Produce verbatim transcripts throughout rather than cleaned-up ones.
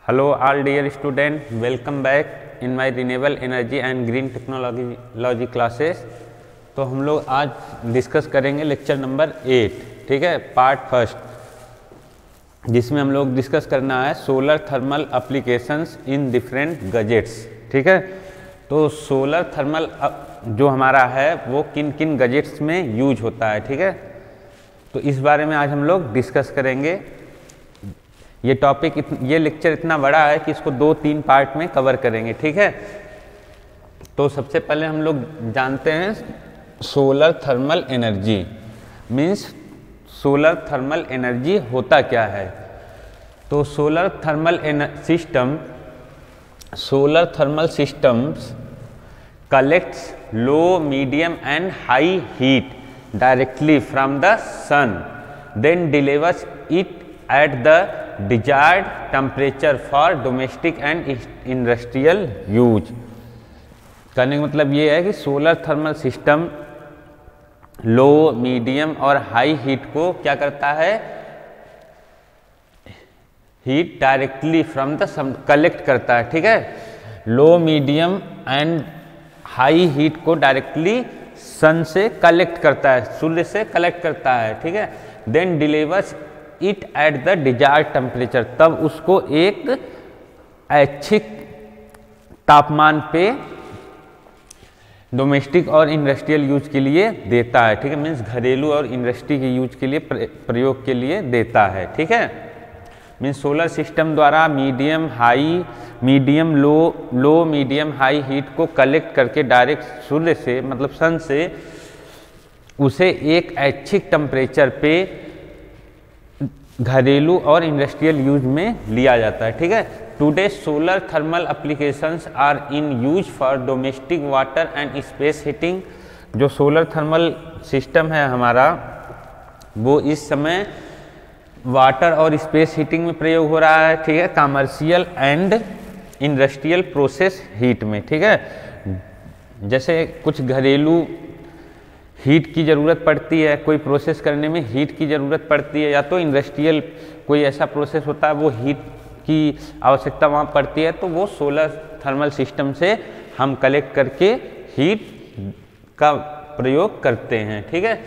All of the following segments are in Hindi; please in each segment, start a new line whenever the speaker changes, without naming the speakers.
Hello all dear student, welcome back in my renewable energy and green technology classes। तो हम लोग आज डिस्कस करेंगे लेक्चर नंबर एट, ठीक है, पार्ट फर्स्ट, जिसमें हम लोग डिस्कस करना है solar thermal applications in different gadgets. ठीक है, तो सोलर थर्मल जो हमारा है वो किन किन गजेट्स में यूज होता है। ठीक है, तो इस बारे में आज हम लोग डिस्कस करेंगे। ये टॉपिक ये लेक्चर इतना बड़ा है कि इसको दो तीन पार्ट में कवर करेंगे। ठीक है, तो सबसे पहले हम लोग जानते हैं solar thermal energy means solar thermal energy होता क्या है। तो solar thermal system solar thermal systems collects low medium and high heat directly from the sun, then delivers it at the desired temperature for domestic and industrial use। कहने का मतलब ये है कि solar thermal system low, medium और हाई हीट को क्या करता है, heat directly from the sun collect करता है। ठीक है, low, medium and high heat को डायरेक्टली सन से कलेक्ट करता है, सूर्य से कलेक्ट करता है। ठीक है, then delivers it at the desired temperature, तब उसको एक ऐच्छिक तापमान पे डोमेस्टिक और इंडस्ट्रियल यूज के लिए देता है। ठीक है, मीन्स घरेलू और इंडस्ट्री के यूज के लिए प्रयोग के लिए देता है। ठीक है, मीन्स सोलर सिस्टम द्वारा medium high medium low low medium high heat को कलेक्ट करके डायरेक्ट सूर्य से मतलब सन से उसे एक ऐच्छिक टेम्परेचर पे घरेलू और इंडस्ट्रियल यूज में लिया जाता है। ठीक है, today solar thermal applications are in use for domestic water and space heating. जो सोलर थर्मल सिस्टम है हमारा वो इस समय वाटर और स्पेस हीटिंग में प्रयोग हो रहा है। ठीक है, commercial and industrial process heat में। ठीक है, जैसे कुछ घरेलू हीट की ज़रूरत पड़ती है, कोई प्रोसेस करने में हीट की ज़रूरत पड़ती है, या तो इंडस्ट्रियल कोई ऐसा प्रोसेस होता है वो हीट की आवश्यकता वहाँ पड़ती है, तो वो सोलर थर्मल सिस्टम से हम कलेक्ट करके हीट का प्रयोग करते हैं। ठीक है,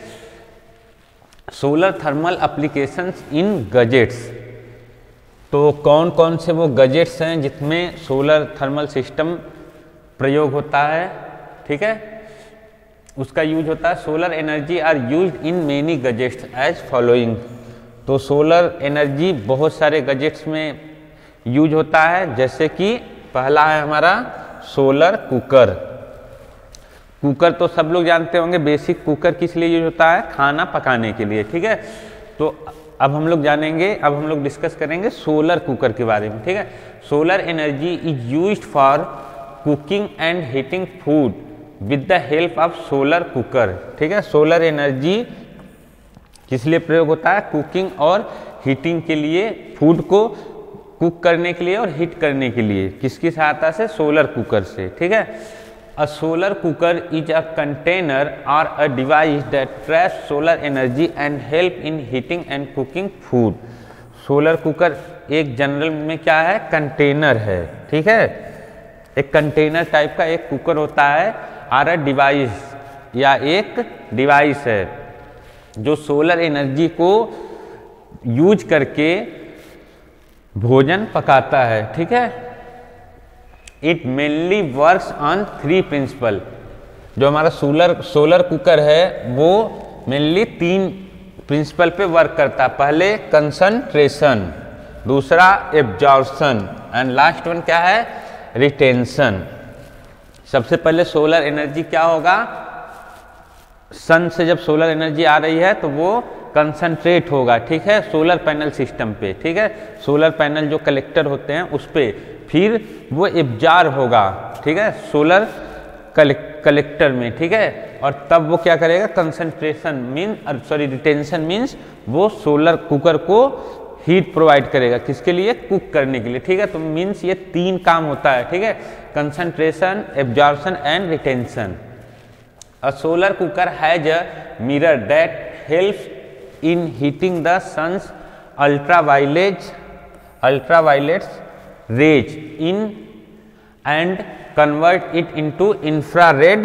solar thermal applications in gadgets, तो कौन कौन से वो गजेट्स हैं जिसमें सोलर थर्मल सिस्टम प्रयोग होता है। ठीक है, उसका यूज होता है। Solar energy are used in many gadgets as following. तो सोलर एनर्जी बहुत सारे गजेट्स में यूज होता है, जैसे कि पहला है हमारा सोलर कुकर। कुकर तो सब लोग जानते होंगे, बेसिक कुकर किस लिए यूज होता है, खाना पकाने के लिए। ठीक है, तो अब हम लोग जानेंगे, अब हम लोग डिस्कस करेंगे सोलर कुकर के बारे में। ठीक है, solar energy is used for cooking and heating food with the help of solar cooker. ठीक है, सोलर एनर्जी किस लिए प्रयोग होता है, कुकिंग और हीटिंग के लिए, फूड को कुक करने के लिए और हीट करने के लिए, किसकी सहायता से, सोलर कुकर से। ठीक है, A solar cooker is a container or a device that traps solar energy and help in heating and cooking food। Solar cooker एक जनरल में क्या है, कंटेनर है। ठीक है, एक कंटेनर टाइप का एक कुकर होता है, और अ डिवाइस या एक डिवाइस है जो सोलर एनर्जी को यूज करके भोजन पकाता है। ठीक है, it mainly works on three principle. जो हमारा सोलर सोलर कुकर है वो मेनली तीन प्रिंसिपल पे वर्क करता है। पहले कंसंट्रेशन, दूसरा एब्जॉर्प्शन एंड लास्ट वन क्या है, रिटेंशन। सबसे पहले सोलर एनर्जी क्या होगा, सन से जब सोलर एनर्जी आ रही है तो वो कंसंट्रेट होगा। ठीक है, सोलर पैनल सिस्टम पे। ठीक है, सोलर पैनल जो कलेक्टर होते हैं उस पे, फिर वो एब्जॉर्ब होगा। ठीक है, सोलर कलेक्टर में। ठीक है, और तब वो क्या करेगा, concentration mean sorry retention means वो सोलर कुकर को हीट प्रोवाइड करेगा, किसके लिए, कुक करने के लिए। ठीक है, तो मीन्स ये तीन काम होता है। ठीक है, concentration, absorption and retention. A solar cooker has a mirror that helps in heating the sun's ultraviolet ultraviolets rays in and convert it into infrared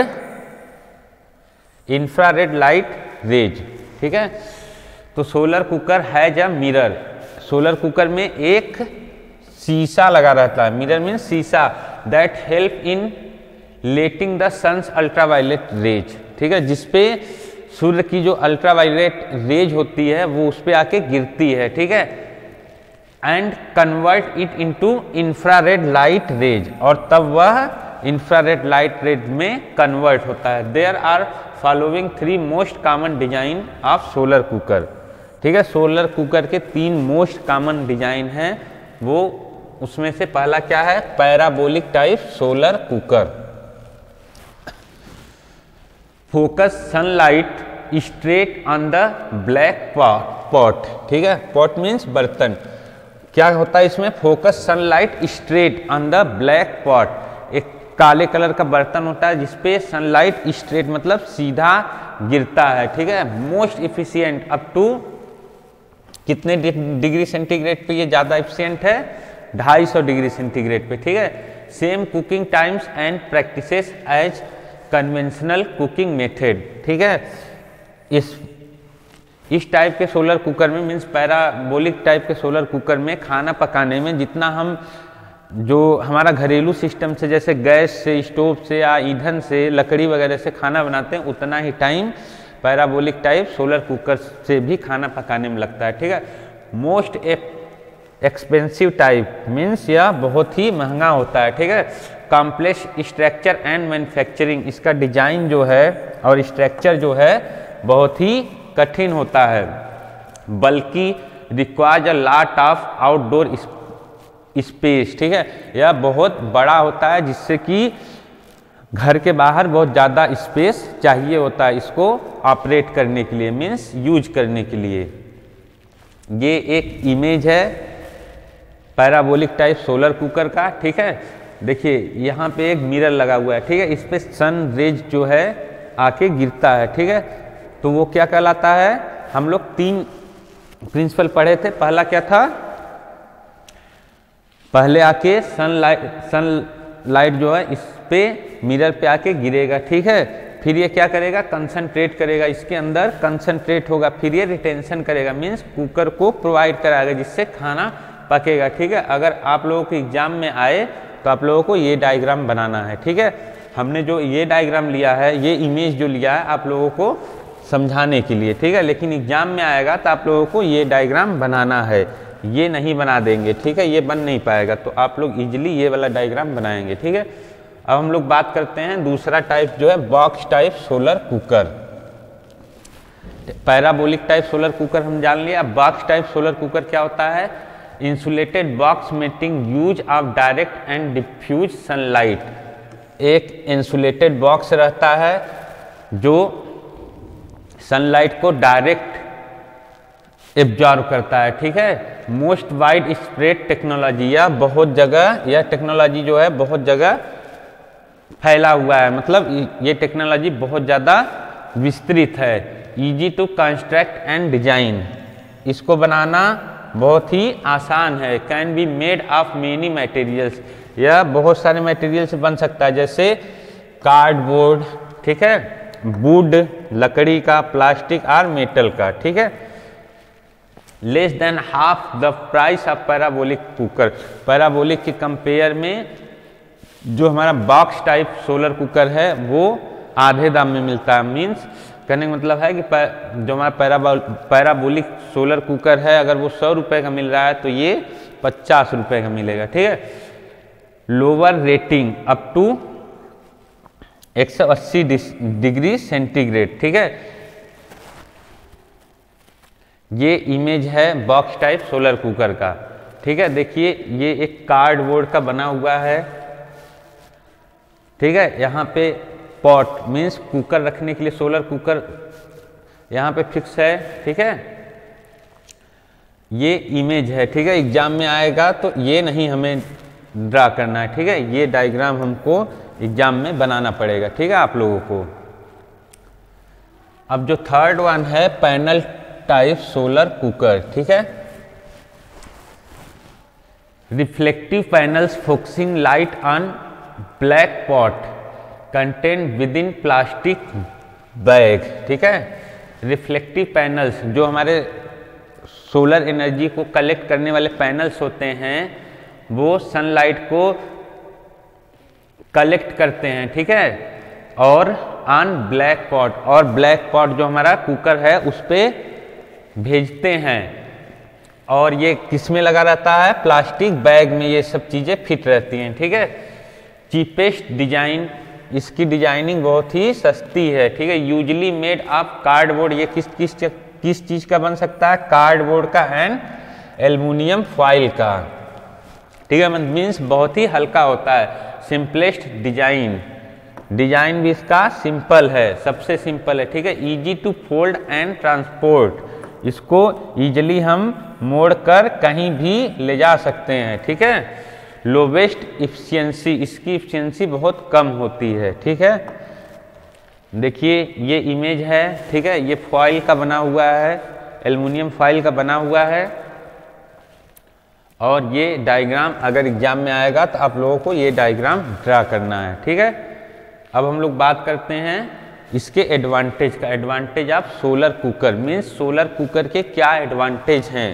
infrared light rays. ठीक है, तो solar cooker has a mirror. Solar cooker में एक शीशा लगा रहता है, मिरर मीन शीशा, that help in letting the sun's ultraviolet rays. ठीक है, जिसपे सूर्य की जो अल्ट्रावायलेट रेज होती है वो उस पर आके गिरती है। ठीक है, and convert it into infrared light rays, और तब वह इंफ्रारेड लाइट रेज में कन्वर्ट होता है। There are following three most common design of solar cooker. ठीक है, सोलर कुकर के तीन मोस्ट कॉमन डिजाइन हैं, वो उसमें से पहला क्या है, parabolic type solar cooker. Focus sunlight straight on the black pot. ठीक है, पॉट मीन्स बर्तन। क्या होता है इसमें, focus sunlight straight on the black pot. एक काले कलर का बर्तन होता है जिसपे सनलाइट स्ट्रेट मतलब सीधा गिरता है। ठीक है, मोस्ट इफिशियंट अप टू कितने डिग्री सेंटीग्रेड पे ये ज़्यादा इफिशियंट है, ढाई सौ डिग्री सेंटीग्रेड पे। ठीक है, same cooking times and practices as conventional cooking method. ठीक है, इस इस टाइप के सोलर कुकर में मीन्स पैराबोलिक टाइप के सोलर कुकर में खाना पकाने में जितना हम जो हमारा घरेलू सिस्टम से जैसे गैस से, स्टोव से या ईंधन से, लकड़ी वगैरह से खाना बनाते हैं, उतना ही time parabolic type solar cooker से भी खाना पकाने में लगता है। ठीक है, मोस्ट एक्सपेंसिव टाइप मीन्स यह बहुत ही महंगा होता है। ठीक है, कॉम्प्लेक्स स्ट्रक्चर एंड मैन्युफैक्चरिंग, इसका डिजाइन जो है और स्ट्रक्चर जो है बहुत ही कठिन होता है, बल्कि requires a lot of outdoor space. ठीक है, यह बहुत बड़ा होता है जिससे कि घर के बाहर बहुत ज़्यादा स्पेस चाहिए होता है इसको ऑपरेट करने के लिए, मीन्स यूज करने के लिए। ये एक इमेज है पैराबोलिक टाइप सोलर कुकर का। ठीक है, देखिए यहाँ पे एक मिरर लगा हुआ है। ठीक है, इस पे सन रेज जो है आके गिरता है। ठीक है, तो वो क्या कहलाता है, हम लोग तीन प्रिंसिपल पढ़े थे। पहला क्या था, पहले आके सनलाइट सनलाइट जो है इस पे मिरर पे आके गिरेगा। ठीक है, फिर ये क्या करेगा, कंसंट्रेट करेगा, इसके अंदर कंसंट्रेट होगा, फिर ये रिटेंशन करेगा, मीन्स कुकर को प्रोवाइड कराएगा जिससे खाना पकेगा। ठीक है, अगर आप लोगों के एग्जाम में आए तो आप लोगों को ये डायग्राम बनाना है। ठीक है, हमने जो ये डायग्राम लिया है, ये इमेज जो लिया है आप लोगों को समझाने के लिए। ठीक है, लेकिन एग्जाम में आएगा तो आप लोगों को ये डायग्राम बनाना है, ये नहीं बना देंगे। ठीक है, ये बन नहीं पाएगा, तो आप लोग इजीली ये वाला डायग्राम बनाएंगे। ठीक है, अब हम लोग बात करते हैं दूसरा टाइप जो है box type solar cooker. Parabolic type solar cooker हम जान लिया। बॉक्स टाइप सोलर कुकर क्या होता है, insulated box making use of direct and diffuse sunlight. एक इंसुलेटेड बॉक्स रहता है जो सनलाइट को डायरेक्ट एब्जॉर्व करता है। ठीक है, मोस्ट वाइड स्प्रेड टेक्नोलॉजी, या बहुत जगह यह टेक्नोलॉजी जो है बहुत जगह फैला हुआ है, मतलब ये टेक्नोलॉजी बहुत ज़्यादा विस्तृत है। Easy to construct and design, इसको बनाना बहुत ही आसान है। Can be made of many materials, यह बहुत सारे मटेरियल से बन सकता है, जैसे कार्डबोर्ड। ठीक है, वुड लकड़ी का, प्लास्टिक और मेटल का। ठीक है, less than half the price of parabolic cooker. Parabolic के कंपेयर में जो हमारा बॉक्स टाइप सोलर कुकर है वो आधे दाम में मिलता है। मीन्स कहने का मतलब है कि जो हमारा पैराबोल पैराबोलिक सोलर कुकर है, अगर वो सौ रुपये का मिल रहा है तो ये पचास रुपये का मिलेगा। ठीक है, लोअर रेटिंग अप टू एक सौ अस्सी डिग्री सेंटीग्रेड। ठीक है, ये इमेज है बॉक्स टाइप सोलर कुकर का। ठीक है, देखिए ये एक कार्डबोर्ड का बना हुआ है। ठीक है, यहाँ पे पॉट मीन्स कुकर रखने के लिए सोलर कुकर यहाँ पे फिक्स है। ठीक है, ये इमेज है। ठीक है, एग्जाम में आएगा तो ये नहीं हमें ड्रा करना है। ठीक है, ये डायग्राम हमको एग्जाम में बनाना पड़ेगा। ठीक है, आप लोगों को। अब जो थर्ड वन है पैनल टाइप सोलर कुकर। ठीक है, reflective panels focusing light on black pot content with in plastic bag, ठीक है। रिफ्लेक्टिव पैनल्स जो हमारे सोलर एनर्जी को कलेक्ट करने वाले पैनल्स होते हैं वो सनलाइट को कलेक्ट करते हैं, ठीक है, और ऑन ब्लैक पॉट, और ब्लैक पॉट जो हमारा कुकर है उस पर भेजते हैं। और ये किस में लगा रहता है? प्लास्टिक बैग में ये सब चीज़ें फिट रहती हैं, ठीक है। चीपेस्ट डिजाइन, इसकी डिजाइनिंग बहुत ही सस्ती है, ठीक है। यूजली मेड ऑफ कार्डबोर्ड, ये किस किस किस चीज़ का बन सकता है? कार्डबोर्ड का एंड एल्युमिनियम फॉइल का, ठीक है। मीन्स बहुत ही हल्का होता है। सिंपलेस्ट डिजाइन, डिजाइन भी इसका सिंपल है, सबसे सिंपल है, ठीक है। Easy to fold and transport, इसको इजीली हम मोड़ कर कहीं भी ले जा सकते हैं, ठीक है। लोवेस्ट इफिशियंसी, इसकी इफिशियंसी बहुत कम होती है, ठीक है। देखिए ये इमेज है, ठीक है, ये फॉइल का बना हुआ है, एल्युमिनियम फॉइल का बना हुआ है। और ये डायग्राम अगर एग्जाम में आएगा तो आप लोगों को ये डायग्राम ड्रा करना है, ठीक है। अब हम लोग बात करते हैं इसके एडवांटेज का। Advantage of solar cooker means solar cooker के क्या एडवांटेज हैं?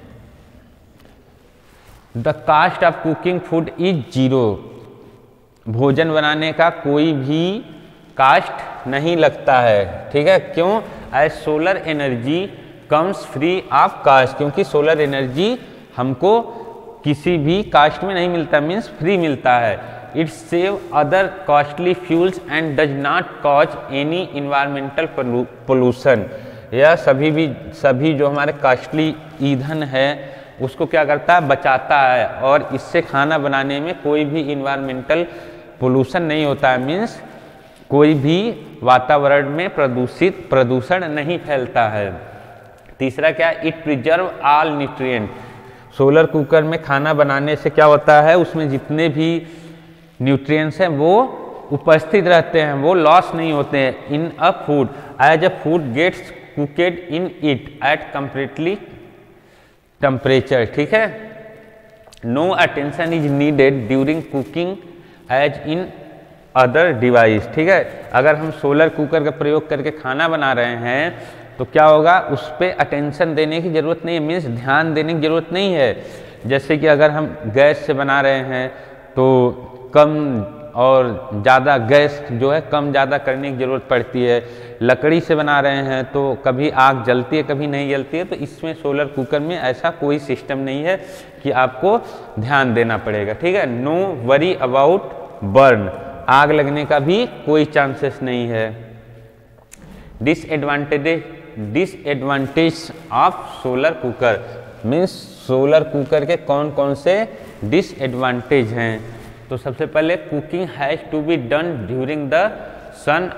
The cost of cooking food is zero, भोजन बनाने का कोई भी कास्ट नहीं लगता है, ठीक है। क्यों? As solar energy comes free of cost, क्योंकि सोलर एनर्जी हमको किसी भी कास्ट में नहीं मिलता, मीन्स फ्री मिलता है। It save other costly fuels and does not cause any environmental pollution, यह सभी भी सभी जो हमारे कॉस्टली ईंधन है उसको क्या करता है? बचाता है, और इससे खाना बनाने में कोई भी इन्वायरमेंटल पोल्यूशन नहीं होता है, मीन्स कोई भी वातावरण में प्रदूषित प्रदूषण नहीं फैलता है। तीसरा क्या? It preserve all nutrient, solar cooker में खाना बनाने से क्या होता है? उसमें जितने भी न्यूट्रिएंट्स हैं वो उपस्थित रहते हैं, वो लॉस नहीं होते हैं in a food as a food gets cooked in it at completely temperature, ठीक है। No attention is needed during cooking as in other device, ठीक है। अगर हम सोलर कुकर का प्रयोग करके खाना बना रहे हैं तो क्या होगा? उस पर अटेंशन देने की ज़रूरत नहीं है, मीन्स ध्यान देने की ज़रूरत नहीं है। जैसे कि अगर हम गैस से बना रहे हैं तो कम और ज़्यादा गैस जो है कम ज़्यादा करने की ज़रूरत पड़ती है। लकड़ी से बना रहे हैं तो कभी आग जलती है कभी नहीं जलती है, तो इसमें सोलर कुकर में ऐसा कोई सिस्टम नहीं है कि आपको ध्यान देना पड़ेगा, ठीक है। नो वरी अबाउट बर्न, आग लगने का भी कोई चांसेस नहीं है। Disadvantage disadvantage of solar cooker means solar cooker के कौन कौन से डिसएडवांटेज हैं? तो सबसे पहले cooking has to be done during the sun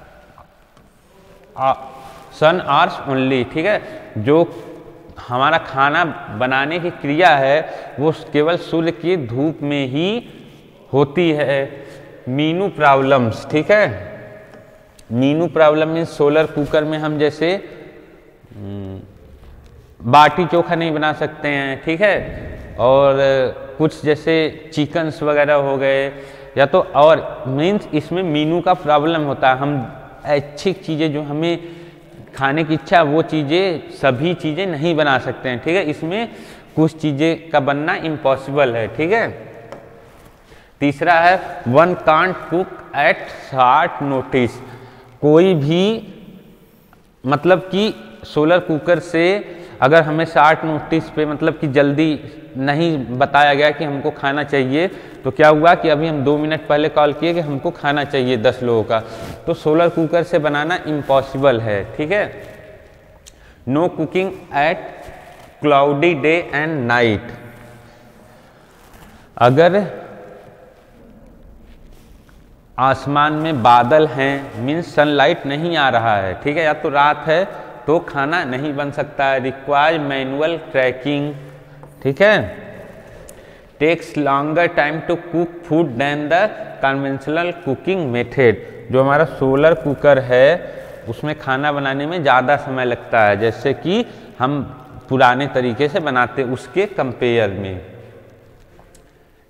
sun hours only, ठीक है। जो हमारा खाना बनाने की क्रिया है वो केवल सूर्य की धूप में ही होती है। मीनू प्रॉब्लम्स, ठीक है। Menu problem means solar cooker में हम जैसे बाटी चोखा नहीं बना सकते हैं, ठीक है। और कुछ जैसे चिकन्स वगैरह हो गए या तो, और मीन्स इसमें मीनू का प्रॉब्लम होता है। हम अच्छी चीज़ें जो हमें खाने की इच्छा वो चीज़ें सभी चीज़ें नहीं बना सकते हैं, ठीक है। इसमें कुछ चीज़ें का बनना इम्पॉसिबल है, ठीक है। तीसरा है one can't cook at short notice, कोई भी मतलब कि सोलर कुकर से अगर हमें शॉर्ट नोटिस पे मतलब कि जल्दी नहीं बताया गया कि हमको खाना चाहिए, तो क्या हुआ कि अभी हम दो मिनट पहले कॉल किए कि हमको खाना चाहिए दस लोगों का, तो सोलर कुकर से बनाना इम्पॉसिबल है, ठीक है। No cooking at cloudy day and night, अगर आसमान में बादल हैं मीन्स सनलाइट नहीं आ रहा है, ठीक है, या तो रात है तो खाना नहीं बन सकता है। रिक्वायर्ड मैनुअल ट्रैकिंग, ठीक है। Takes longer time to cook food than the conventional cooking method, जो हमारा सोलर कुकर है उसमें खाना बनाने में ज़्यादा समय लगता है जैसे कि हम पुराने तरीके से बनाते उसके कंपेयर में।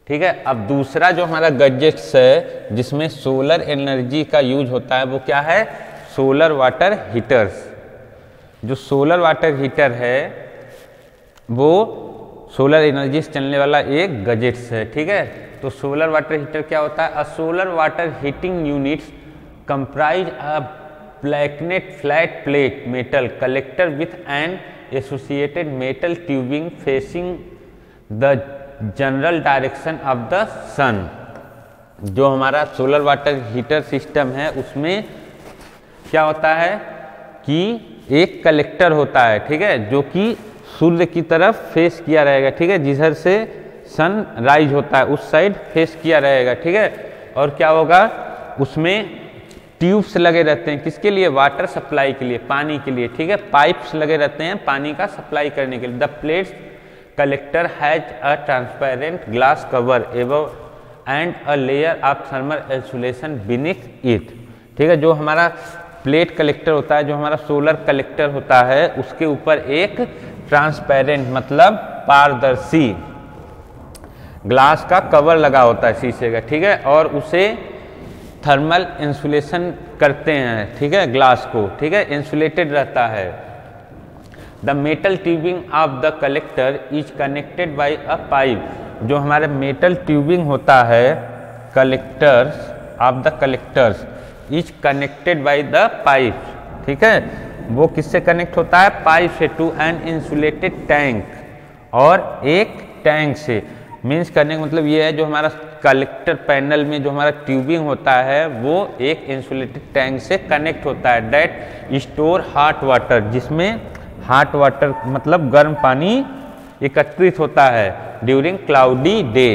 ठीक है। अब दूसरा जो हमारा गैजेट्स है जिसमें सोलर एनर्जी का यूज होता है वो क्या है, सोलर वाटर हीटर्स। जो सोलर वाटर हीटर है वो सोलर एनर्जी से चलने वाला एक गैजेट्स है, ठीक है। तो सोलर वाटर हीटर क्या होता है, a solar water heating units comprise a blackened flat plate metal collector with an associated metal tubing facing the general direction of the sun. जो हमारा सोलर वाटर हीटर सिस्टम है उसमें क्या होता है कि एक कलेक्टर होता है, ठीक है, जो कि सूर्य की तरफ फेस किया रहेगा, ठीक है, जिधर से सन राइज होता है उस साइड फेस किया रहेगा, ठीक है। और क्या होगा, उसमें ट्यूब्स लगे रहते हैं, किसके लिए, वाटर सप्लाई के लिए, पानी के लिए, ठीक है, पाइप्स लगे रहते हैं पानी का सप्लाई करने के लिए। The plates collector has a transparent glass cover एवं and a layer of thermal insulation beneath it, ठीक है। जो हमारा प्लेट कलेक्टर होता है, जो हमारा सोलर कलेक्टर होता है, उसके ऊपर एक ट्रांसपेरेंट मतलब पारदर्शी ग्लास का कवर लगा होता है शीशे का, ठीक है, और उसे थर्मल इंसुलेशन करते हैं, ठीक है, ग्लास को, ठीक है, इंसुलेटेड रहता है। The metal tubing of the collector is connected by a pipe. जो हमारे मेटल ट्यूबिंग होता है collectors of the collectors is connected by the pipe, ठीक है, वो किससे कनेक्ट होता है, पाइप से, टू एन इंसुलेटेड टैंक, और एक टैंक से। मीन्स करने का मतलब ये है, जो हमारा कलेक्टर पैनल में जो हमारा ट्यूबिंग होता है वो एक इंसुलेटेड टैंक से कनेक्ट होता है, दैट स्टोर हॉट वाटर, जिसमें हॉट वाटर मतलब गर्म पानी एकत्रित होता है during cloudy day.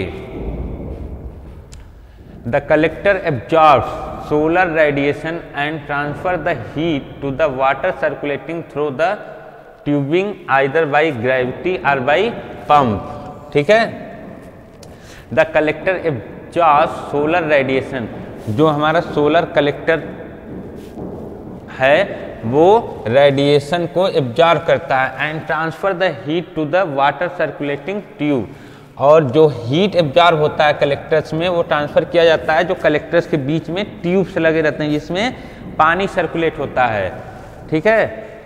The collector absorbs solar radiation and transfer the heat to the water circulating through the tubing either by gravity or by pump, ठीक है। The collector absorbs solar radiation, जो हमारा सोलर कलेक्टर है वो रेडिएशन को एब्जॉर्ब करता है and transfer the heat to the water circulating tube, और जो हीट एब्जॉर्ब होता है कलेक्टर्स में वो ट्रांसफर किया जाता है जो कलेक्टर्स के बीच में ट्यूब्स लगे रहते हैं जिसमें पानी सर्कुलेट होता है, ठीक है।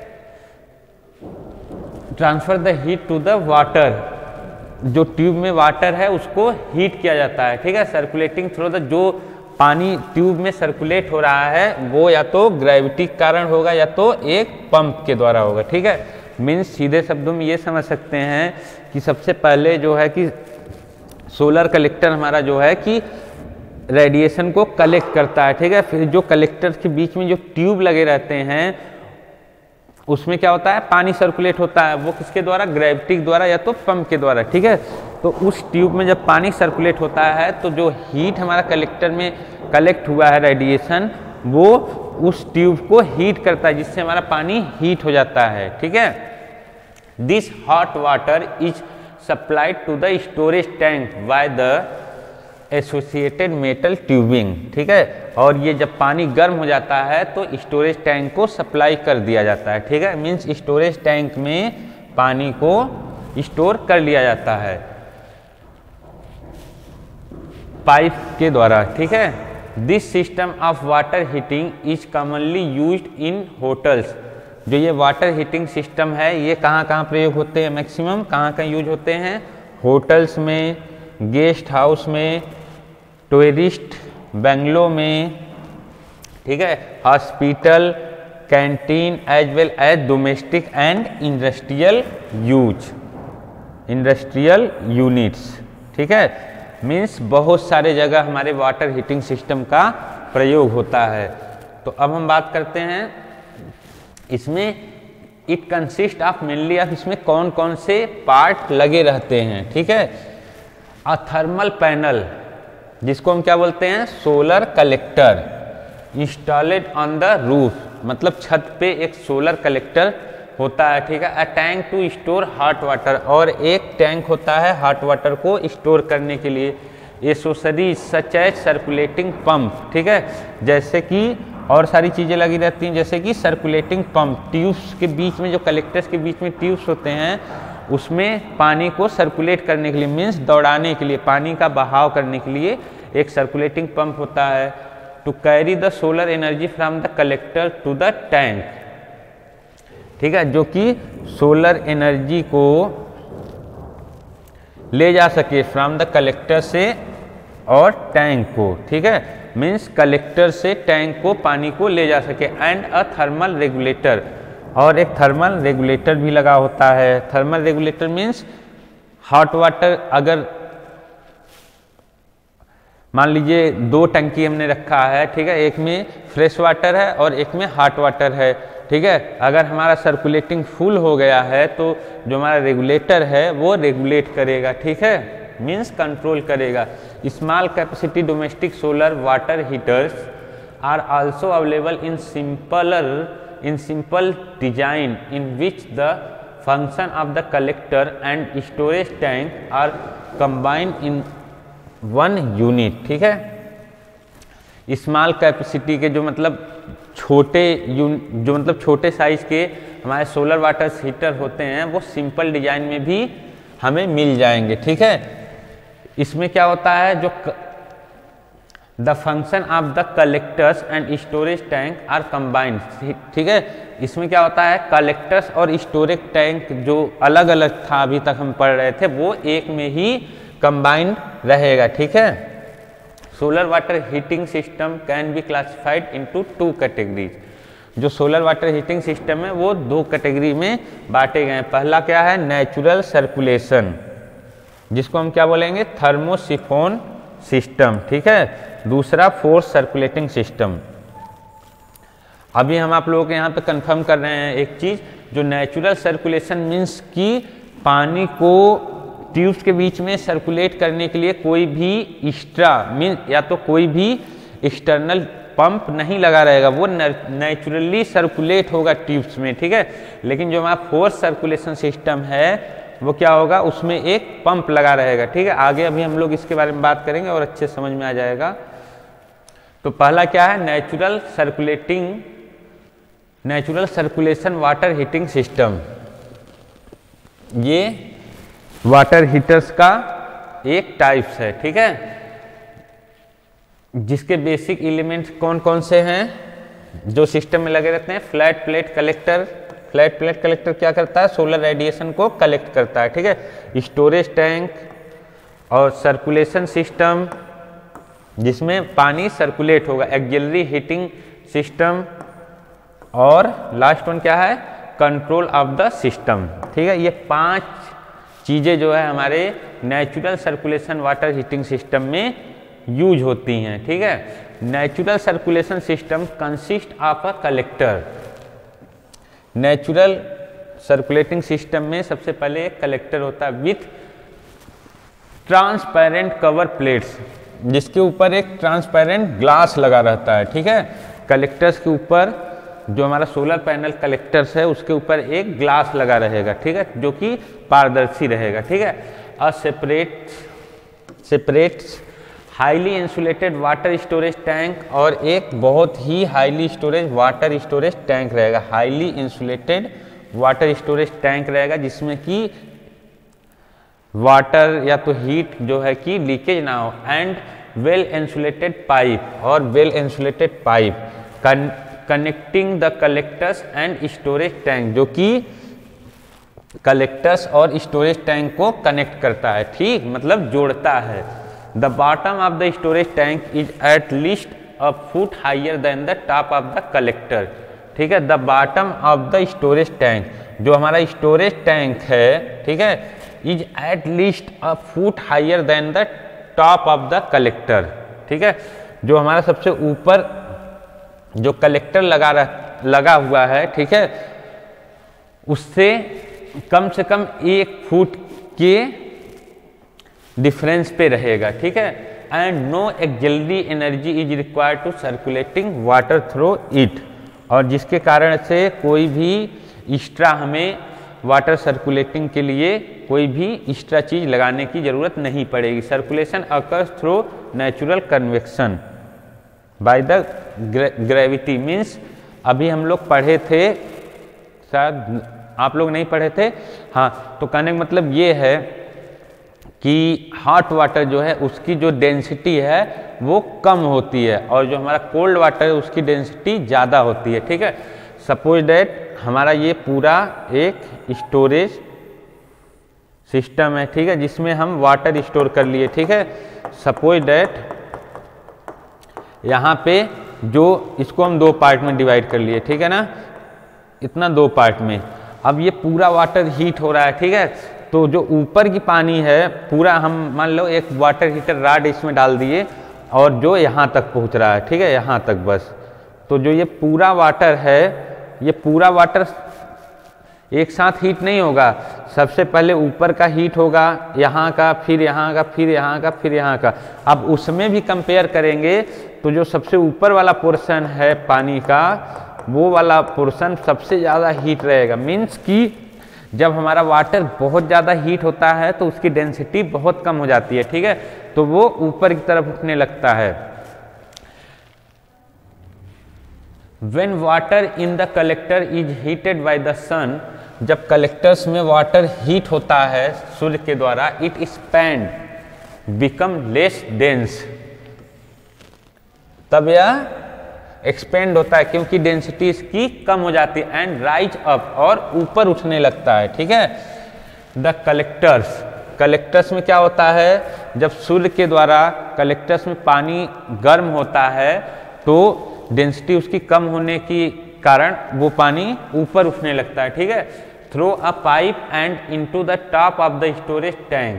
Transfer the heat to the water, जो ट्यूब में वाटर है उसको हीट किया जाता है, ठीक है, सर्कुलेटिंग थ्रू द, जो पानी ट्यूब में सर्कुलेट हो रहा है वो या तो ग्रेविटी के कारण होगा या तो एक पंप के द्वारा होगा, ठीक है। मीन्स सीधे शब्दों में ये समझ सकते हैं कि सबसे पहले जो है कि सोलर कलेक्टर हमारा जो है कि रेडिएशन को कलेक्ट करता है, ठीक है। फिर जो कलेक्टर के बीच में जो ट्यूब लगे रहते हैं उसमें क्या होता है, पानी सर्कुलेट होता है, वो किसके द्वारा, ग्रेविटी के द्वारा या तो पंप के द्वारा, ठीक है। तो उस ट्यूब में जब पानी सर्कुलेट होता है तो जो हीट हमारा कलेक्टर में कलेक्ट हुआ है रेडिएशन, वो उस ट्यूब को हीट करता है जिससे हमारा पानी हीट हो जाता है, ठीक है। This hot water is supplied to the storage tank by the associated metal tubing, ठीक है। और ये जब पानी गर्म हो जाता है तो स्टोरेज टैंक को सप्लाई कर दिया जाता है, ठीक है। मीन्स स्टोरेज टैंक में पानी को स्टोर कर लिया जाता है पाइप के द्वारा, ठीक है। This system of water heating is commonly used in hotels. जो ये वाटर हीटिंग सिस्टम है ये कहाँ कहाँ प्रयोग होते हैं, मैक्सिमम कहाँ कहाँ यूज होते हैं, होटल्स में, गेस्ट हाउस में, टूरिस्ट बंगलो में, ठीक है, hospital, canteen, as well as domestic and industrial use, industrial units, ठीक है। मीन्स बहुत सारे जगह हमारे वाटर हीटिंग सिस्टम का प्रयोग होता है। तो अब हम बात करते हैं इसमें it consist of mainly of, इसमें कौन कौन से पार्ट लगे रहते हैं, ठीक है। अ थर्मल पैनल, जिसको हम क्या बोलते हैं, solar collector, installed on the roof, मतलब छत पे एक सोलर कलेक्टर होता है, ठीक है। A tank to store hot water, और एक टैंक होता है हॉट वाटर को स्टोर करने के लिए। Accessories such as circulating pump, ठीक है, जैसे कि और सारी चीज़ें लगी रहती हैं जैसे कि सर्कुलेटिंग पंप, ट्यूब्स के बीच में, जो कलेक्टर्स के बीच में ट्यूब्स होते हैं उसमें पानी को सर्कुलेट करने के लिए, मीन्स दौड़ाने के लिए, पानी का बहाव करने के लिए एक सर्कुलेटिंग पंप होता है to carry the solar energy from the collector to the tank. ठीक है, जो कि सोलर एनर्जी को ले जा सके फ्रॉम द कलेक्टर से और टैंक को। ठीक है, मीन्स कलेक्टर से टैंक को पानी को ले जा सके। एंड अ थर्मल रेगुलेटर, और एक थर्मल रेगुलेटर भी लगा होता है। Thermal regulator means hot water, अगर मान लीजिए दो टंकी हमने रखा है, ठीक है, एक में फ्रेश वाटर है और एक में हॉट वाटर है। ठीक है, अगर हमारा सर्कुलेटिंग फुल हो गया है तो जो हमारा रेगुलेटर है वो रेगुलेट करेगा। ठीक है, मीन्स कंट्रोल करेगा। Small capacity domestic solar water heaters are also available in simpler in simple design in which the function of the collector and storage tank are combined in one unit। ठीक है, स्मॉल कैपेसिटी के जो मतलब छोटे जो मतलब छोटे साइज के हमारे सोलर वाटर हीटर होते हैं वो सिंपल डिजाइन में भी हमें मिल जाएंगे। ठीक है, इसमें क्या होता है, जो the function of the collectors and storage tank are combined. ठीक है, इसमें क्या होता है, कलेक्टर्स और स्टोरेज टैंक जो अलग अलग था अभी तक हम पढ़ रहे थे वो एक में ही कंबाइंड रहेगा। ठीक है, solar water heating system can be classified into two categories. जो सोलर वाटर हीटिंग सिस्टम है वो दो कैटेगरी में बांटे गए हैं। पहला क्या है, नेचुरल सर्कुलेशन, जिसको हम क्या बोलेंगे, थर्मोसिफोन सिस्टम। ठीक है, दूसरा फोर्स सर्कुलेटिंग सिस्टम। अभी हम आप लोगों के यहाँ पे कंफर्म कर रहे हैं एक चीज, जो नेचुरल सर्कुलेशन मीन्स कि पानी को ट्यूब्स के बीच में सर्कुलेट करने के लिए कोई भी एक्स्ट्रा मीन या तो कोई भी एक्सटर्नल पंप नहीं लगा रहेगा, वो नेचुरली सर्कुलेट होगा ट्यूब्स में। ठीक है, लेकिन जो हमारा फोर्स सर्कुलेशन सिस्टम है वो क्या होगा, उसमें एक पंप लगा रहेगा। ठीक है, आगे अभी हम लोग इसके बारे में बात करेंगे और अच्छे समझ में आ जाएगा। तो पहला क्या है, natural circulating natural circulation water heating system. ये वाटर हीटर्स का एक टाइप्स है। ठीक है, जिसके बेसिक एलिमेंट्स कौन कौन से हैं जो सिस्टम में लगे रहते हैं। Flat plate collector, flat plate collector क्या करता है, सोलर रेडिएशन को कलेक्ट करता है। ठीक है, स्टोरेज टैंक और सर्कुलेशन सिस्टम जिसमें पानी सर्कुलेट होगा, एक्सिलरी हीटिंग सिस्टम, और लास्ट वन क्या है, कंट्रोल ऑफ द सिस्टम। ठीक है, ये पांच चीजें जो है हमारे natural circulation water heating system में यूज होती हैं। ठीक है, natural circulation system consist of a collector. Natural circulating system में सबसे पहले एक कलेक्टर होता है विथ ट्रांसपेरेंट कवर प्लेट्स, जिसके ऊपर एक ट्रांसपेरेंट ग्लास लगा रहता है। ठीक है, कलेक्टर्स के ऊपर जो हमारा सोलर पैनल कलेक्टर्स है उसके ऊपर एक ग्लास लगा रहेगा। ठीक है, जो कि पारदर्शी रहेगा। ठीक है, a separate separate highly insulated water storage tank, और एक बहुत ही highly storage water storage tank रहेगा। Highly insulated water storage tank रहेगा जिसमें कि वाटर या तो हीट जो है कि लीकेज ना हो। एंड वेल इंसुलेटेड पाइप, और well insulated pipe connecting the collectors and storage tank, जो कि कलेक्टर्स और स्टोरेज टैंक को कनेक्ट करता है। ठीक, मतलब जोड़ता है। The bottom of the storage tank is at least a foot higher than the top of the collector. ठीक है, the bottom of the storage tank, जो हमारा स्टोरेज टैंक है, ठीक है, is at least a foot higher than the top of the collector. ठीक है, जो हमारा सबसे ऊपर जो कलेक्टर लगा रह लगा हुआ है, ठीक है, उससे कम से कम एक फुट के डिफरेंस पे रहेगा। ठीक है, and no auxiliary energy is required to circulating water through it, और जिसके कारण से कोई भी एक्स्ट्रा हमें वाटर सर्कुलेटिंग के लिए कोई भी एक्स्ट्रा चीज लगाने की जरूरत नहीं पड़ेगी। Circulation occurs through natural convection by the gravity, means अभी हम लोग पढ़े थे शायद आप लोग नहीं पढ़े थे? हाँ, तो कहने का मतलब ये है कि हॉट वाटर जो है उसकी जो डेंसिटी है वो कम होती है और जो हमारा कोल्ड वाटर है उसकी डेंसिटी ज़्यादा होती है। ठीक है, सपोज डैट हमारा ये पूरा एक स्टोरेज सिस्टम है, ठीक है, जिसमें हम वाटर स्टोर कर लिए। ठीक है, सपोज डैट यहाँ पे जो इसको हम दो पार्ट में डिवाइड कर लिए, ठीक है ना, इतना दो पार्ट में। अब ये पूरा वाटर हीट हो रहा है, ठीक है, तो जो ऊपर की पानी है पूरा हम मान लो एक वाटर हीटर रॉड इसमें डाल दिए और जो यहाँ तक पहुँच रहा है, ठीक है, यहाँ तक बस। तो जो ये पूरा वाटर है, ये पूरा वाटर एक साथ हीट नहीं होगा, सबसे पहले ऊपर का हीट होगा, यहाँ का, फिर यहाँ का, फिर यहाँ का, फिर यहाँ का। अब उसमें भी कंपेयर करेंगे तो जो सबसे ऊपर वाला पोर्शन है पानी का, वो वाला पोर्शन सबसे ज़्यादा हीट रहेगा। मीन्स कि जब हमारा वाटर बहुत ज़्यादा हीट होता है तो उसकी डेंसिटी बहुत कम हो जाती है। ठीक है, तो वो ऊपर की तरफ उठने लगता है। When water in the collector is heated by the sun, जब कलेक्टर्स में वाटर हीट होता है सूर्य के द्वारा, it expand become less dense, तब यह एक्सपेंड होता है क्योंकि डेंसिटी इसकी कम हो जाती है, एंड राइज अप, और ऊपर उठने लगता है। ठीक है, द कलेक्टर्स, कलेक्टर्स में क्या होता है, जब सूर्य के द्वारा कलेक्टर्स में पानी गर्म होता है तो डेंसिटी उसकी कम होने की कारण वो पानी ऊपर उठने लगता है। ठीक है, through a pipe and into the top of the storage tank,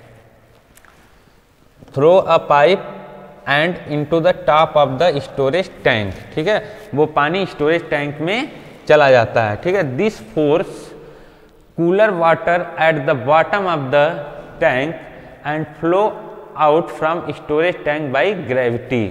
through a pipe and into the top of the storage tank. ठीक है, वो पानी स्टोरेज टैंक में चला जाता है। ठीक है, this force cooler water at the bottom of the tank and flow out from storage tank by gravity.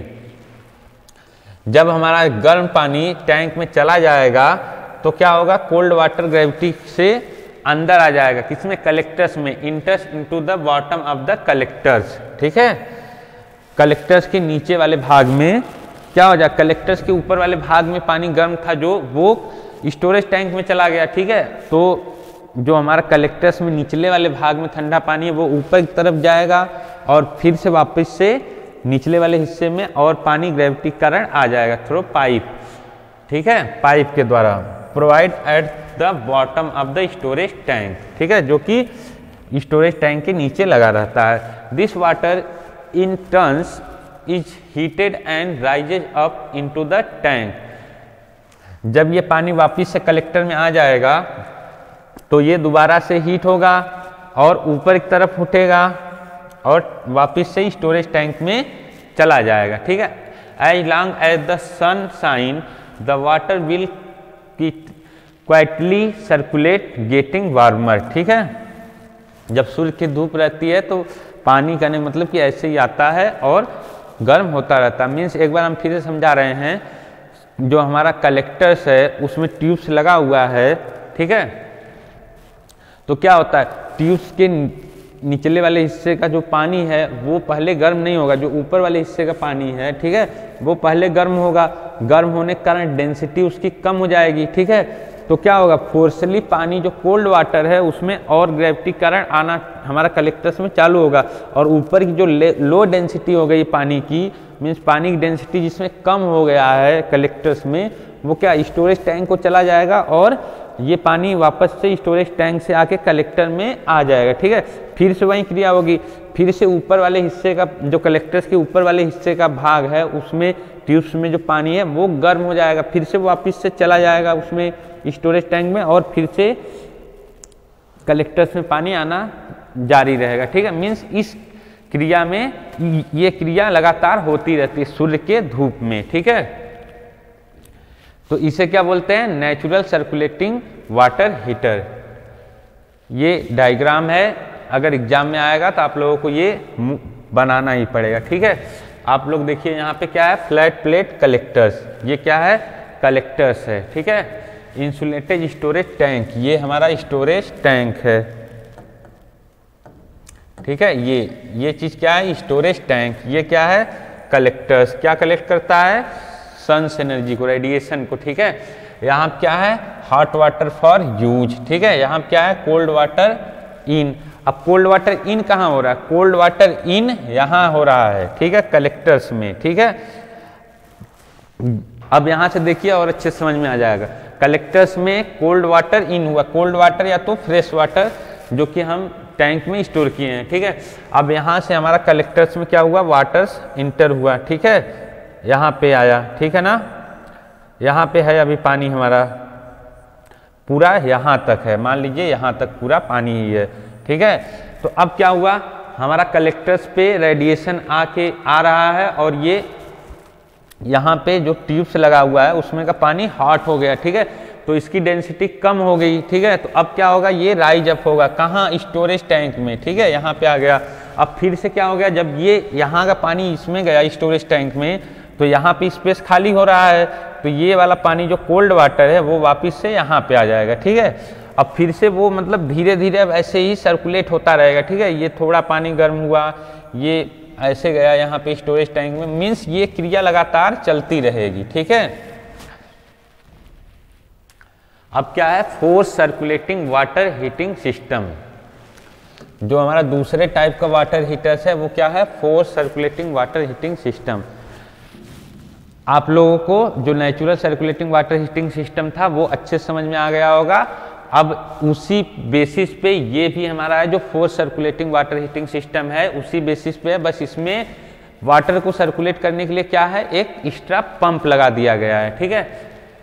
जब हमारा गर्म पानी टैंक में चला जाएगा तो क्या होगा, कोल्ड वाटर ग्रेविटी से अंदर आ जाएगा, किसमें, कलेक्टर्स में, enters into the bottom of the collectors. ठीक है, कलेक्टर्स के नीचे वाले भाग में क्या हो जाए, कलेक्टर्स के ऊपर वाले भाग में पानी गर्म था जो वो स्टोरेज टैंक में चला गया। ठीक है, तो जो हमारा कलेक्टर्स में निचले वाले भाग में ठंडा पानी है वो ऊपर की तरफ जाएगा और फिर से वापस से निचले वाले हिस्से में और पानी ग्रेविटी के कारण आ जाएगा थ्रू पाइप। ठीक है, पाइप के द्वारा provide at the bottom of the storage tank. ठीक है, जो कि स्टोरेज टैंक के नीचे लगा रहता है। This water in turns is heated and rises up into the tank. जब ये पानी वापस से कलेक्टर में आ जाएगा तो ये दोबारा से हीट होगा और ऊपर की तरफ उठेगा और वापस से स्टोरेज टैंक में चला जाएगा। ठीक है, as long as the sun shine the water will quietly circulate getting warmer. ठीक है, जब सूर्य की धूप रहती है तो पानी का मतलब कि ऐसे ही आता है और गर्म होता रहता है। मीन्स एक बार हम फिर से समझा रहे हैं, जो हमारा कलेक्टर्स है उसमें ट्यूब्स लगा हुआ है। ठीक है, तो क्या होता है, ट्यूब्स के निचले वाले हिस्से का जो पानी है वो पहले गर्म नहीं होगा, जो ऊपर वाले हिस्से का पानी है, ठीक है, वो पहले गर्म होगा। गर्म होने के कारण डेंसिटी उसकी कम हो जाएगी। ठीक है, तो क्या होगा, फोर्सली पानी जो कोल्ड वाटर है उसमें और ग्रेविटी कारण आना हमारा कलेक्टर्स में चालू होगा, और ऊपर की जो लो डेंसिटी हो गई पानी की, मीन्स पानी की डेंसिटी जिसमें कम हो गया है कलेक्टर्स में, वो क्या स्टोरेज टैंक को चला जाएगा और ये पानी वापस से स्टोरेज टैंक से आके कलेक्टर में आ जाएगा। ठीक है, फिर से वही क्रिया होगी, फिर से ऊपर वाले हिस्से का जो कलेक्टर्स के ऊपर वाले हिस्से का भाग है उसमें ट्यूब्स में जो पानी है वो गर्म हो जाएगा, फिर से वापस से चला जाएगा उसमें स्टोरेज टैंक में और फिर से कलेक्टर्स में पानी आना जारी रहेगा। ठीक है, मीन्स इस क्रिया में ये क्रिया लगातार होती रहती है सूर्य के धूप में। ठीक है, तो इसे क्या बोलते हैं, नेचुरल सर्कुलेटिंग वाटर हीटर। ये डायग्राम है, अगर एग्जाम में आएगा तो आप लोगों को ये बनाना ही पड़ेगा। ठीक है, आप लोग देखिए यहाँ पे क्या है, फ्लैट प्लेट कलेक्टर्स, ये क्या है, कलेक्टर्स है। ठीक है, इंसुलेटेड स्टोरेज टैंक, ये हमारा स्टोरेज टैंक है। ठीक है, ये ये चीज क्या है, स्टोरेज टैंक। ये क्या है, कलेक्टर्स, क्या कलेक्ट करता है, सन से एनर्जी को, रेडिएशन को। ठीक है, यहाँ क्या है, हॉट वाटर फॉर यूज, ठीक है। यहाँ क्या है, कोल्ड वाटर इन। अब कोल्ड वाटर इन कहाँ हो रहा है, कोल्ड वाटर इन यहाँ हो रहा है, ठीक है, कलेक्टर्स में, ठीक है। अब यहाँ से देखिए और अच्छे समझ में आ जाएगा। कलेक्टर्स में कोल्ड वाटर इन हुआ, कोल्ड वाटर या तो फ्रेश वाटर जो कि हम टैंक में स्टोर किए हैं, ठीक है। अब यहाँ से हमारा कलेक्टर्स में क्या हुआ, वाटर्स इंटर हुआ, ठीक है, यहाँ पे आया, ठीक है ना। यहाँ पे है अभी पानी हमारा पूरा यहाँ तक है, मान लीजिए यहाँ तक पूरा पानी ही है, ठीक है। तो अब क्या हुआ, हमारा कलेक्टर्स पे रेडिएशन आके आ रहा है और ये यहाँ पे जो ट्यूब्स लगा हुआ है उसमें का पानी हॉट हो गया, ठीक है। तो इसकी डेंसिटी कम हो गई, ठीक है। तो अब क्या होगा, ये राइज अप होगा कहाँ, स्टोरेज टैंक में, ठीक है, यहाँ पे आ गया। अब फिर से क्या हो गया, जब ये यहाँ का पानी इसमें गया स्टोरेज टैंक में तो यहाँ पे स्पेस खाली हो रहा है, तो ये वाला पानी जो कोल्ड वाटर है वो वापस से यहाँ पे आ जाएगा, ठीक है। अब फिर से वो मतलब धीरे धीरे अब ऐसे ही सर्कुलेट होता रहेगा, ठीक है। ये थोड़ा पानी गर्म हुआ, ये ऐसे गया यहाँ पे स्टोरेज टैंक में, मीन्स ये क्रिया लगातार चलती रहेगी, ठीक है। अब क्या है, force circulating water heating system. जो हमारा दूसरे टाइप का वाटर हीटर्स है वो क्या है, force circulating water heating system. आप लोगों को जो natural circulating water heating system था वो अच्छे समझ में आ गया होगा। अब उसी बेसिस पे ये भी हमारा है जो force circulating water heating system है, उसी बेसिस पे है, बस इसमें वाटर को सर्कुलेट करने के लिए क्या है, एक एक्स्ट्रा पंप लगा दिया गया है, ठीक है।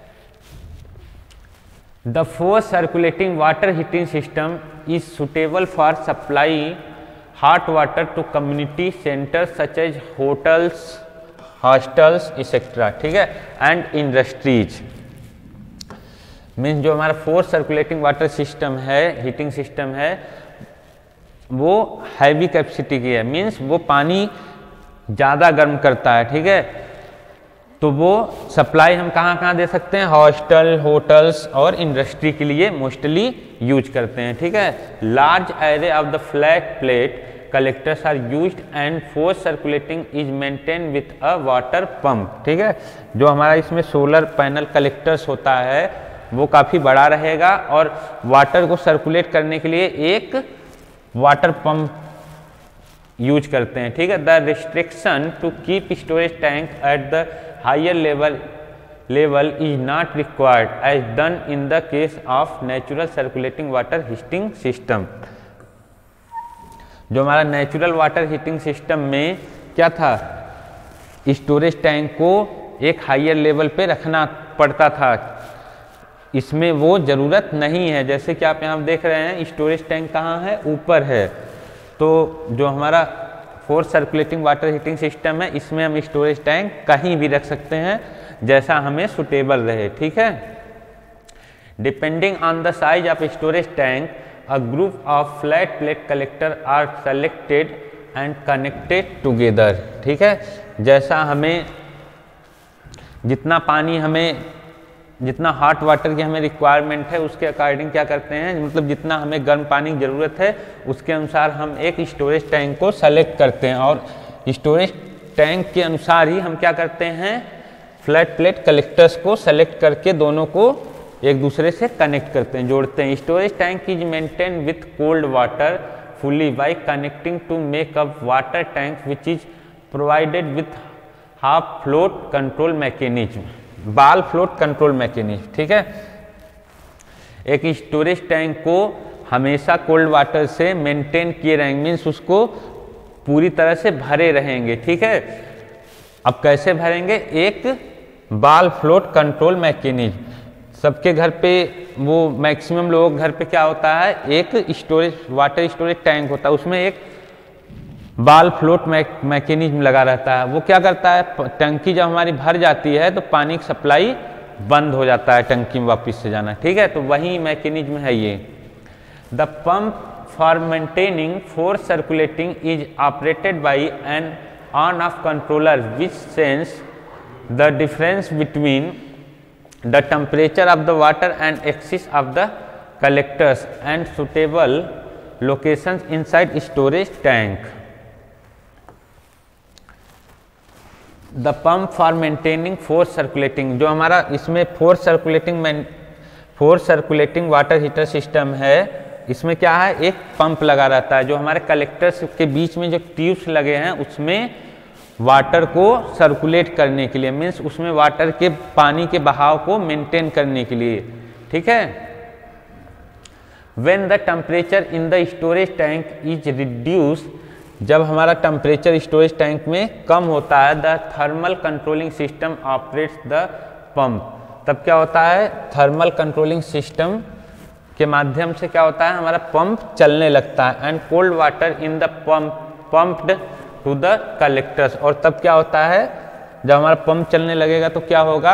The force circulating water heating system is suitable for supply hot water to community centres such as hotels, hostels etcetera, ठीक है, एंड इंडस्ट्रीज। मीन्स जो हमारा फोर्स सर्कुलेटिंग वाटर सिस्टम है, हीटिंग सिस्टम है, वो हैवी कैपेसिटी की है, मीन्स वो पानी ज़्यादा गर्म करता है, ठीक है। तो वो सप्लाई हम कहाँ कहाँ दे सकते हैं, हॉस्टल, होटल्स और इंडस्ट्री के लिए मोस्टली यूज करते हैं, ठीक है। Large array of the flat plate collectors are used and force circulating is maintain with a water pump, ठीक है। जो हमारा इसमें सोलर पैनल कलेक्टर्स होता है वो काफ़ी बड़ा रहेगा और वाटर को सर्कुलेट करने के लिए एक वाटर पंप यूज करते हैं, ठीक है। The restriction to keep storage tank at the higher level level is not required as done in the case of natural circulating water heating system. जो हमारा नेचुरल वाटर हीटिंग सिस्टम में क्या था, स्टोरेज टैंक को एक हायर लेवल पे रखना पड़ता था, इसमें वो ज़रूरत नहीं है। जैसे कि आप यहाँ देख रहे हैं स्टोरेज टैंक कहाँ है, ऊपर है। तो जो हमारा force circulating water heating system है इसमें हम स्टोरेज टैंक कहीं भी रख सकते हैं जैसा हमें सुटेबल रहे, ठीक है। Depending on the size of storage tank a group of flat plate collector are selected and connected together, ठीक है। जैसा हमें जितना पानी हमें जितना हॉट वाटर की हमें रिक्वायरमेंट है उसके अकॉर्डिंग क्या करते हैं, मतलब जितना हमें गर्म पानी की ज़रूरत है उसके अनुसार हम एक स्टोरेज टैंक को सेलेक्ट करते हैं और स्टोरेज टैंक के अनुसार ही हम क्या करते हैं, फ्लैट प्लेट कलेक्टर्स को सेलेक्ट करके दोनों को एक दूसरे से कनेक्ट करते हैं, जोड़ते हैं। Storage tank is maintain with cold water fully by connecting to make up water tank which is provided with half float control mechanism, ball float control mechanism, ठीक है। एक स्टोरेज टैंक को हमेशा कोल्ड वाटर से मेंटेन किए रहेंगे, मीन्स उसको पूरी तरह से भरे रहेंगे, ठीक है। अब कैसे भरेंगे, एक बाल फ्लोट कंट्रोल मैकेनिज्म। सबके घर पे वो मैक्सिमम लोग घर पे क्या होता है, एक स्टोरेज वाटर स्टोरेज टैंक होता है, उसमें एक बाल फ्लोट मैकेनिज्म लगा रहता है। वो क्या करता है, टंकी जब हमारी भर जाती है तो पानी की सप्लाई बंद हो जाता है टंकी में वापस से जाना, ठीक है। तो वही मैकेनिज्म है ये। The pump for maintaining force circulating is operated by an on off controller which sense the difference between the temperature of the water and axis of the collectors and suitable locations inside storage tank। The pump for maintaining force circulating, जो हमारा इसमें force circulating force circulating water heater system है, इसमें क्या है, एक पंप लगा रहता है जो हमारे कलेक्टर्स के बीच में जो ट्यूब्स लगे हैं उसमें वाटर को सर्कुलेट करने के लिए, मीन्स उसमें वाटर के पानी के बहाव को मेंटेन करने के लिए, ठीक है। When the temperature in the storage tank is reduce, जब हमारा टेम्परेचर स्टोरेज टैंक में कम होता है, the thermal controlling system operates the pump, तब क्या होता है, थर्मल कंट्रोलिंग सिस्टम के माध्यम से क्या होता है, हमारा पंप चलने लगता है। And cold water in the pump pumped to the collectors, और तब क्या होता है, जब हमारा पंप चलने लगेगा तो क्या होगा,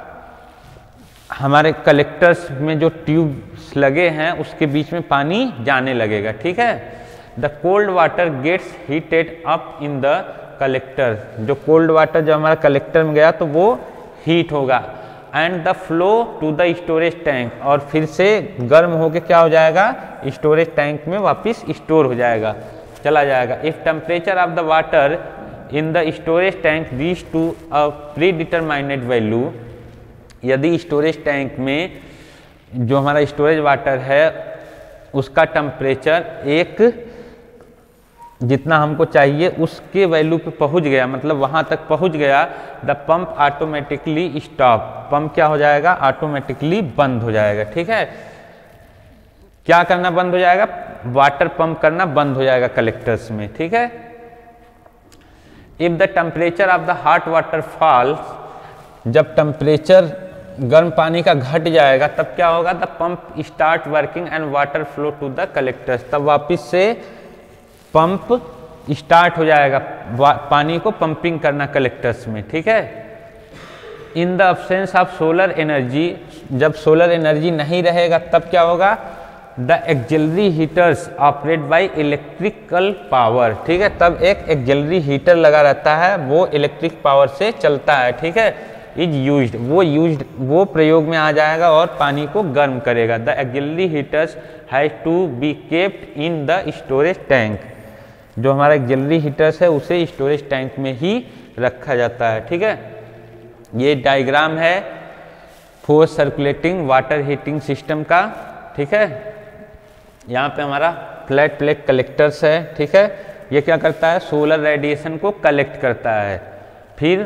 हमारे कलेक्टर्स में जो ट्यूब्स लगे हैं उसके बीच में पानी जाने लगेगा, ठीक है। The cold water gets heated up in the collector, जो कोल्ड वाटर जब हमारा कलेक्टर में गया तो वो हीट होगा। And the flow to the storage tank, और फिर से गर्म होके क्या हो जाएगा, स्टोरेज टैंक में वापस स्टोर हो जाएगा, चला जाएगा। If temperature of the water in the storage tank reach to a predetermined value, यदि स्टोरेज टैंक में जो हमारा स्टोरेज वाटर है उसका टेम्परेचर एक जितना हमको चाहिए उसके वैल्यू पे पहुंच गया, मतलब वहां तक पहुंच गया, the pump automatically stop, pump क्या हो जाएगा, ऑटोमेटिकली बंद हो जाएगा, ठीक है। क्या करना बंद हो जाएगा, वाटर पंप करना बंद हो जाएगा कलेक्टर्स में, ठीक है। If the temperature of the hot water falls, जब टेम्परेचर गर्म पानी का घट जाएगा तब क्या होगा, the pump start working and water flow to the collectors, तब वापस से पंप स्टार्ट हो जाएगा, पानी को पंपिंग करना कलेक्टर्स में, ठीक है। In the absence of solar energy, जब सोलर एनर्जी नहीं रहेगा तब क्या होगा, the auxiliary heaters operate by electrical power, ठीक है, तब एक एक्सिलरी हीटर लगा रहता है वो इलेक्ट्रिक पावर से चलता है, ठीक है। इज यूज्ड, वो यूज्ड वो प्रयोग में आ जाएगा और पानी को गर्म करेगा। The auxiliary heaters has to be kept in the storage tank, जो हमारा एक्सिलरी हीटर्स है उसे स्टोरेज टैंक में ही रखा जाता है, ठीक है। ये डायग्राम है force circulating water heating system का, ठीक है। यहाँ पे हमारा फ्लैट प्लेट कलेक्टर्स है, ठीक है। ये क्या करता है, सोलर रेडिएशन को कलेक्ट करता है। फिर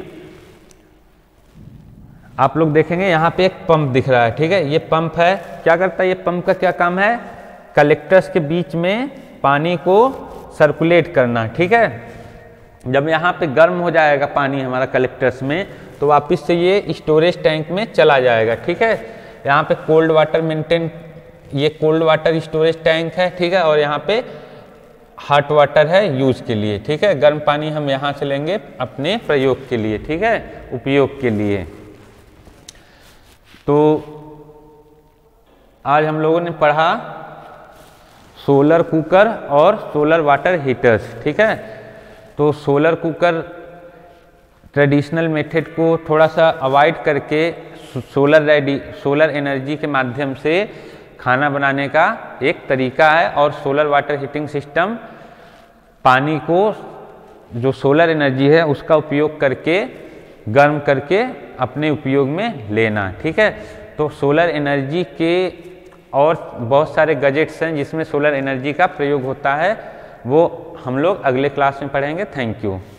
आप लोग देखेंगे यहाँ पे एक पंप दिख रहा है, ठीक है, ये पंप है, क्या करता है ये पंप का क्या काम है, कलेक्टर्स के बीच में पानी को सर्कुलेट करना, ठीक है। जब यहाँ पे गर्म हो जाएगा पानी हमारा कलेक्टर्स में तो वापस से ये स्टोरेज टैंक में चला जाएगा, ठीक है। यहाँ पे कोल्ड वाटर मेंटेन, ये कोल्ड वाटर स्टोरेज टैंक है, ठीक है, और यहाँ पे हॉट वाटर है यूज के लिए, ठीक है। गर्म पानी हम यहाँ से लेंगे अपने प्रयोग के लिए, ठीक है, उपयोग के लिए। तो आज हम लोगों ने पढ़ा सोलर कुकर और सोलर वाटर हीटर्स, ठीक है। तो सोलर कुकर ट्रेडिशनल मेथड को थोड़ा सा अवॉइड करके सोलर रेडी सोलर एनर्जी के माध्यम से खाना बनाने का एक तरीका है, और सोलर वाटर हीटिंग सिस्टम पानी को जो सोलर एनर्जी है उसका उपयोग करके गर्म करके अपने उपयोग में लेना, ठीक है। तो सोलर एनर्जी के और बहुत सारे गैजेट्स हैं जिसमें सोलर एनर्जी का प्रयोग होता है, वो हम लोग अगले क्लास में पढ़ेंगे। Thank you.